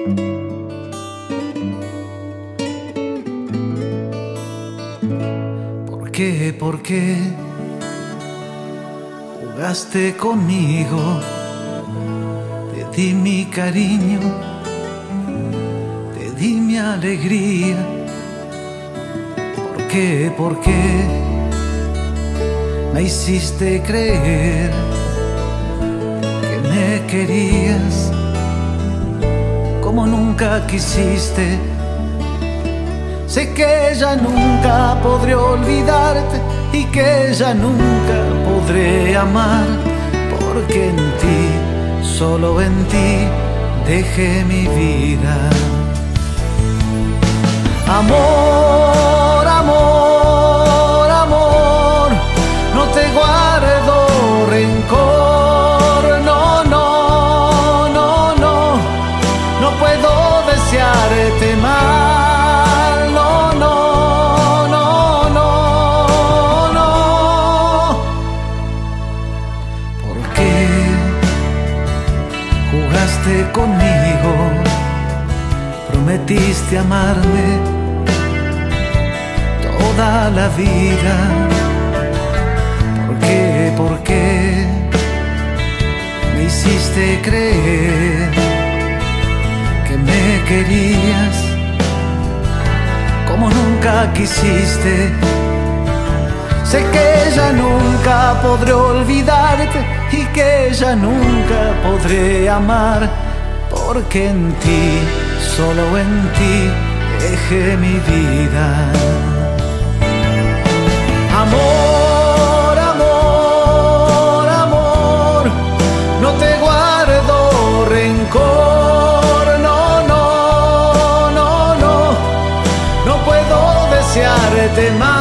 ¿Por qué? ¿Por qué jugaste conmigo? Te di mi cariño, te di mi alegría. ¿Por qué? ¿Por qué me hiciste creer que me querías como nunca quisiste? Sé que ya nunca podré olvidarte y que ya nunca podré amar, porque en ti, solo en ti, dejé mi vida. Amor, amor, amor, no te guardo rencor, no, no, no, no, no puedo desearte mal. Conmigo prometiste amarme toda la vida. ¿Por qué? ¿Por qué me hiciste creer que me querías como nunca quisiste? Sé que ya nunca podré olvidarte y que ya nunca podré amar, porque en ti, solo en ti, dejé mi vida. Amor, amor, amor, no te guardo rencor, no, no, no, no, no puedo desearte más.